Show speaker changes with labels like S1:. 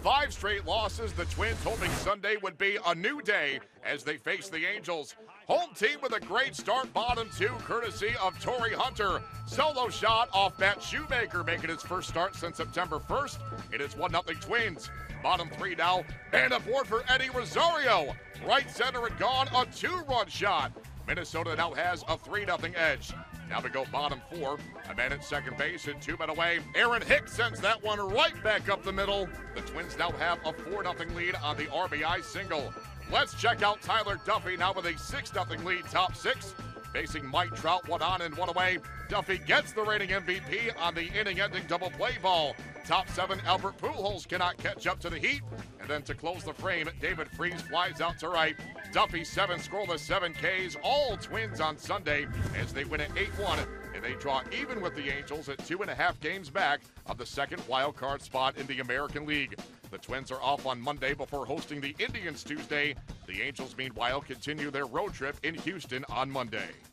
S1: 5 straight losses, the Twins hoping Sunday would be a new day as they face the Angels. Home team with a great start, bottom 2, courtesy of Torrey Hunter. Solo shot off Matt Shoemaker, making his first start since September 1st. It is 1-0 Twins. Bottom 3 now, and aboard for Eddie Rosario. Right center and gone, a 2-run shot. Minnesota now has a 3-0 edge. Now we go bottom 4. A man at second base and 2 men away. Aaron Hicks sends that one right back up the middle. The Twins now have a 4-0 lead on the RBI single. Let's check out Tyler Duffy now with a 6-0 lead, top 6. Facing Mike Trout, 1 on and 1 away. Duffy gets the reigning MVP on the inning-ending double play ball. Top 7, Albert Pujols cannot catch up to the Heat. And then to close the frame, David Freese flies out to right. Duffy 7 scoreless, 7 Ks, all Twins on Sunday as they win at 8-1. And they draw even with the Angels at 2.5 games back of the second wild card spot in the American League. The Twins are off on Monday before hosting the Indians Tuesday. The Angels, meanwhile, continue their road trip in Houston on Monday.